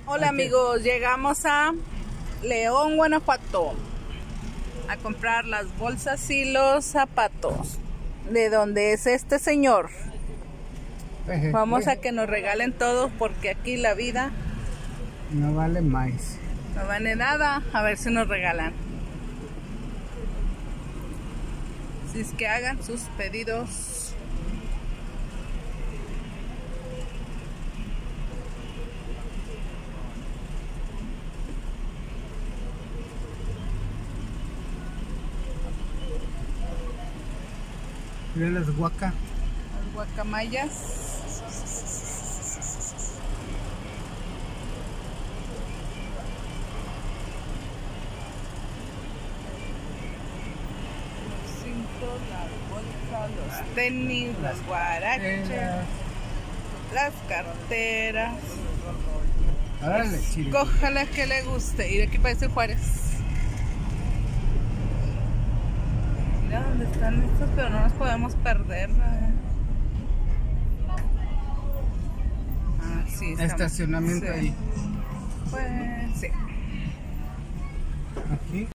Hola amigos, llegamos a León, Guanajuato a comprar las bolsas y los zapatos de donde es este señor. Vamos a que nos regalen todo porque aquí la vida no vale más. No vale nada, a ver si nos regalan. Si es que hagan sus pedidos. Miren las guacamayas. Las guacamayas. Las bolsas, los tenis, las guaraches, las carteras. Cójala que le guste. Y de aquí parece Juárez. Mira dónde están estos, pero no nos podemos perder. Ah, sí, estacionamiento sí. ahí. Pues sí. Aquí.